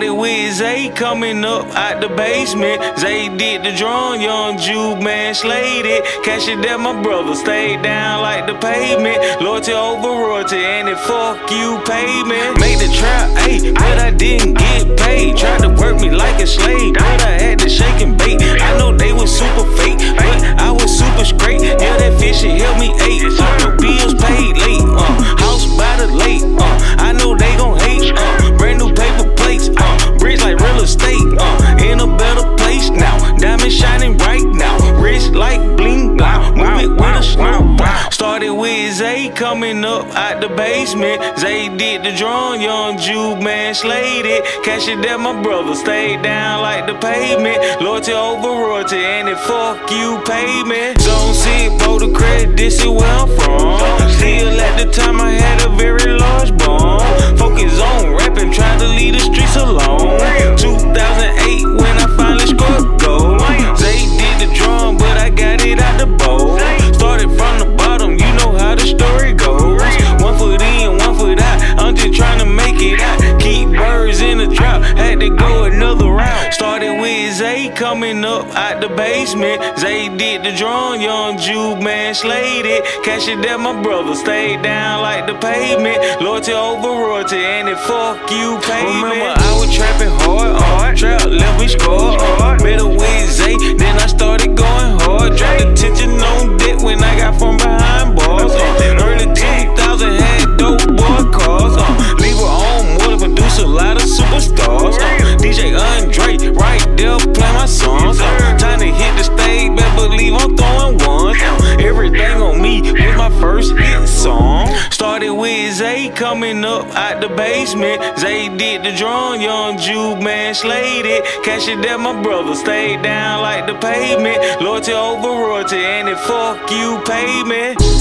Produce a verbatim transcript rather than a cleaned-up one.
Started with Zay coming up out the basement. Zay did the drawing, young Jude man slayed it. Cash it that my brother stayed down like the pavement. Loyalty over royalty, and it fuck you payment. Made the trap, ayy, but I didn't get paid. Tried to work me like a slave, but I had to shake and bait. I know they was super fake, but I was super straight. Yeah, that fish shit helped me eight. Uh, the bills paid late, uh, house by the lake. Uh, I know they gon' hate. Uh, brand new paper plates, uh, bricks like real estate. Uh, in a better place now. Diamond shining bright now. Wrist like bling, wow. Move it with a snow. Started with Zay coming up out the basement. Zay did the drawing, young Jude man slayed it. Cash it that my brother stayed down like the pavement. Loyalty over royalty, and it fuck you payment. Zone six, Boulder credit, this is where I'm from. Still at the time I had a very large bond. Focus on rapping, trying to leave the streets alone. two thousand eight when I finally scored gold. Zay did the drawing, but I got it out the bowl. Started from the bottom, you know how the story goes. One foot in, one foot out, I'm just trying to make it out. Keep birds in the drought, had to go another route. Started with Zay coming up out the basement. Zay did the drawing, young Jude man slayed it. Cash it that my brother stayed down like the pavement. Loyalty over royalty, and it fuck you payment. Remember I was trapping hard, uh, trap left we score. Uh, better with Zay, then I started going hard. Dropped attention on deck when I got from behind bars. Uh, early two thousand had dope boy cars. Uh, leave her on more to produce a lot of superstars. Uh, D J Andre right there play my songs. Uh, time to hit the stage, better believe I'm throwing ones. Uh, everything on me was my first hit song. Started with Zay coming up out the basement. Zay did the drawing, young Jude man slayed it. Cash it that my brother stayed down like the pavement. Loyalty over royalty, and it fuck you payment.